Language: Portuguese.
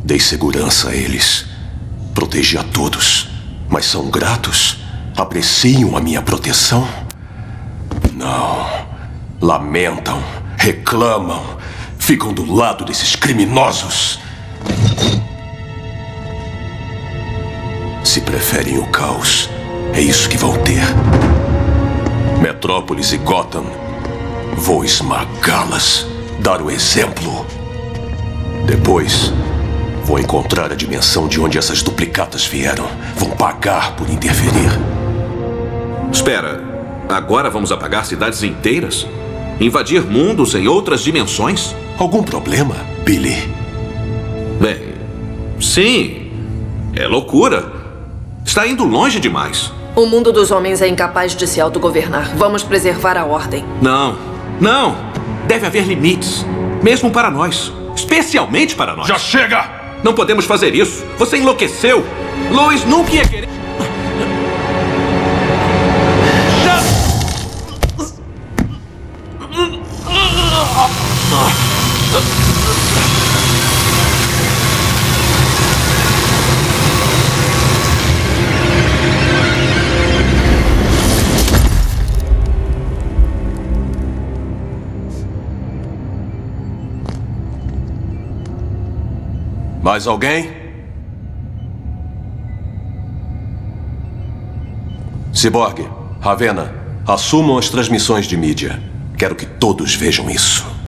Dei segurança a eles. Protegi a todos. Mas são gratos? Apreciam a minha proteção? Não. Lamentam, reclamam, ficam do lado desses criminosos. Se preferem o caos, é isso que vão ter. Metrópolis e Gotham, vou esmagá-las, dar o exemplo. Depois, vou encontrar a dimensão de onde essas duplicatas vieram. Vão pagar por interferir. Espera, agora vamos apagar cidades inteiras? Invadir mundos em outras dimensões? Algum problema, Billy? Bem, sim. É loucura. Está indo longe demais. O mundo dos homens é incapaz de se autogovernar. Vamos preservar a ordem. Não, não. Deve haver limites. Mesmo para nós. Especialmente para nós. Já chega! Não podemos fazer isso. Você enlouqueceu. Lois nunca ia querer... Mais alguém? Cyborg, Ravenna, assumam as transmissões de mídia. Quero que todos vejam isso.